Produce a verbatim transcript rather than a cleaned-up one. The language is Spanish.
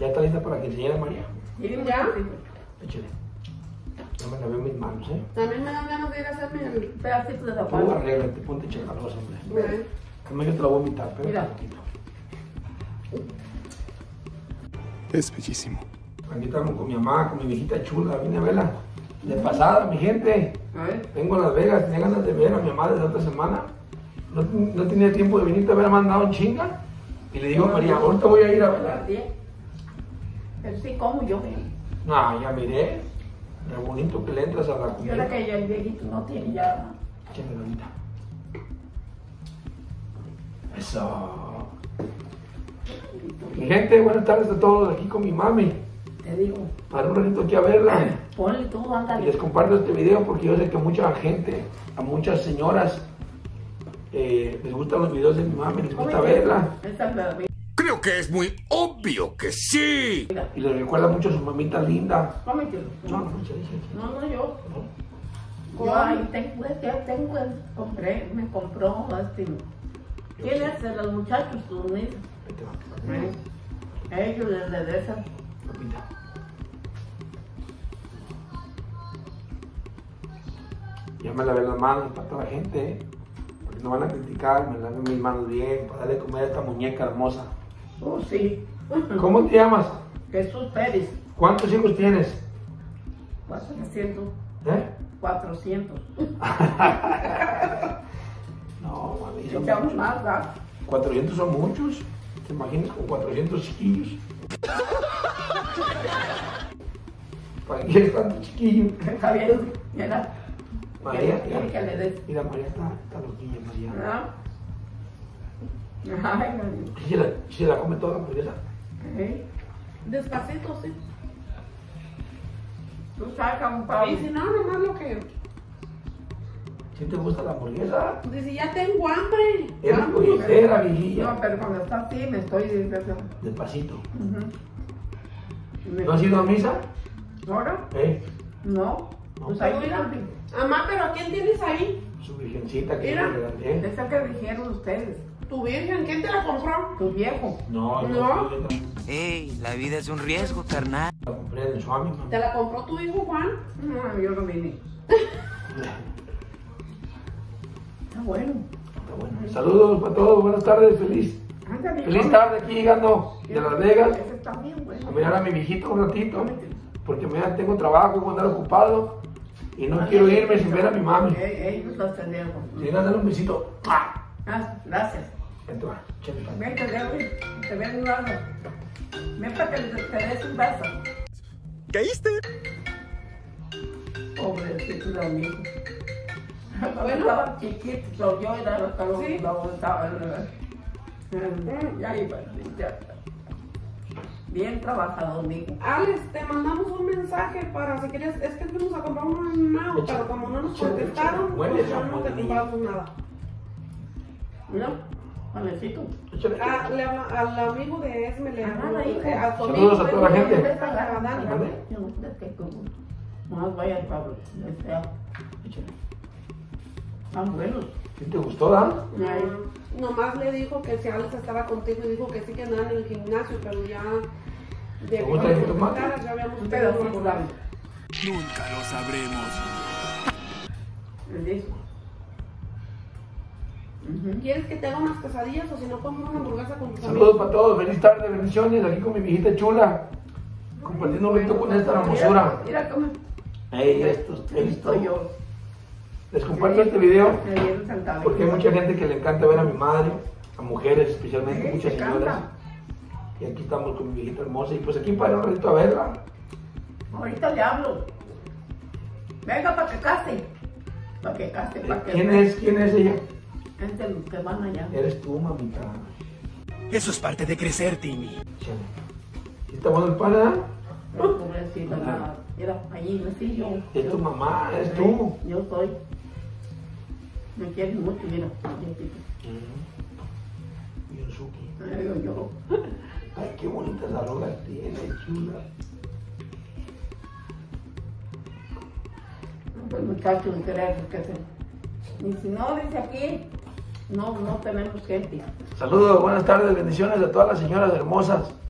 ¿Ya está lista para que enseñara María? ¿Ya? Échale. Ya me lavé mis manos, ¿eh? También me dan ganas de ir a hacerme el pedacito de Tú zapato. arréglate, ponte chacalosa, hombre. Bueno. También yo te la voy a invitar, pero Mira. un poquito. Es bellísimo. Aquí estamos con mi mamá, con mi viejita chula. Vine a verla de pasada, mi gente. A ver. Vengo a Las Vegas, tenía ganas de ver a mi mamá desde otra semana. No, no tenía tiempo de venirte a ver, me han dado en chinga. Y le digo a María, ahorita voy a ir a verla. Pero sí, como yo. No, ya miré. Lo bonito que le entras a la Yo comida. la que ya el viejito no tiene ya. Échame ahorita. Eso. Mi gente, buenas tardes a todos, aquí con mi mami. Te digo. Para un ratito aquí a verla. Ponle tú, Y ándale. les comparto este video porque yo sé que a mucha gente, a muchas señoras, eh, les gustan los videos de mi mami, les gusta verla. Esa es la Creo que es muy obvio que sí. vida. Y les recuerda mucho a su mamita linda. Cómetelo. No, no, no, sí, sí, sí. No, no, yo. No. Yo ahí tengo, ya tengo, compré, me compró, este. ¿Quién es de los muchachos? Tus niños. Vete, va, vete. A ellos les regresan. Papita. Ya me lavé las manos para toda la gente, ¿eh? Porque no van a criticar, me lavé mis manos bien, para darle comida a esta muñeca hermosa. Oh, sí. ¿Cómo te llamas? Jesús Pérez. ¿Cuántos hijos tienes? cuatrocientos. ¿Eh? cuatrocientos. No, mami, son Echamos muchos. más gas. cuatrocientos son muchos. ¿Te imaginas con cuatrocientos chiquillos? ¿Para qué tantos chiquillos? Está bien. Mira. María, Quiere que le des. mira, María está, está loquilla, María. ¿No? Ay, no. ¿Sí se la, sí se la come toda la hamburguesa? ¿Eh? Despacito, sí. Tú saca un pavo. Y si no, nomás lo que... ¿Sí te gusta la hamburguesa? Dice, ya tengo hambre. Eres Vamos. coyotera, viejilla. No, pero cuando está así me estoy diciendo. Despacito. Me- ¿No has ido a misa? ¿Ahora? ¿Eh? No. No. Pues ahí Mira, mira. mamá, ¿pero a quién tienes ahí? Su virgencita que Mira. yo le regalé. Esa que dijeron ustedes. Tu virgen, ¿quién te la compró? Tu viejo. No, No. yo Ey, la vida es un riesgo, carnal. la compré en el Swami, mamá. ¿Te la compró tu hijo Juan? No, yo no vine. Está bueno. Está bueno. Saludos para todos, buenas tardes, feliz. Ándale. Feliz tarde aquí llegando de Las Vegas Ese está bien bueno. a mirar a mi viejito un ratito, porque mañana tengo trabajo y voy a andar ocupado y no quiero irme sin ver a mi mami. Eh, Ellos lo atendieron. Si quieres darle un besito, ¡ah! Ah, gracias. Vente, va, échale, pa. Ven, te veo, te veo un lado. Ven para que te, te des un beso. ¿Caíste? Pobrecito de amigo. Cuando estaba chiquito, yo era lo que lo, Sí. lo estaba. Ya iba, ya. Bien trabajado, amigo. Alex, te mandamos un mensaje para si querías, es que fuimos a comprar un nao, pero como no nos contestaron, pues ya no te compramos nada. Mira, Valecito. Échale. Ah, le habla- al amigo de Esme le habló, Ah, hijo. eh, a tu Saludos amigo, a toda la gente. ¿Mande? Más vaya el Pablo. Desea. Échale. Tan buenos. ¿Sí te gustó, Dan? Ay, Mm, nomás le dijo que si Alex estaba contigo y dijo que sí que andaba en el gimnasio, pero ya de ¿Te gusta el que jitomate? ya habíamos un pedido pedacito más. grande. Nunca lo sabremos. El disco. Ujú. ¿Quieres que te haga unas quesadillas o si no comemos una hamburguesa con tus Saludos amigos? para todos, feliz tarde, bendiciones, aquí con mi viejita chula, compartiendo un ratito con esta hermosura. Mira cómo. Ey, estos, Ahí esto. estoy yo. Les comparto este video Me dieron sentado. porque hay mucha gente que le encanta ver a mi madre, a mujeres especialmente, Sí, muchas se señoras. canta. Y aquí estamos con mi viejita hermosa y pues aquí para un ratito a verla. Ahorita le hablo. Venga para que case. Para que case, para que. ¿Quién es? ¿Quién es ella? Es de los que van allá. Eres tú, mamita. Eso es parte de crecer, Timmy. Chale. ¿Sí está bueno el pan, eh? No, pobrecita, nada. Mira, allí nací yo. Es tu Yo- mamá, es Sí, tú. Yo soy. Me quieren mucho, mira. Yo, Yosuki. yo, yo. Ay, qué bonitas arrugas tiene, chula. Pues muchachos, queremos que se. Y si no, dice aquí, no, no tenemos gente. Saludos, buenas tardes, bendiciones a todas las señoras hermosas.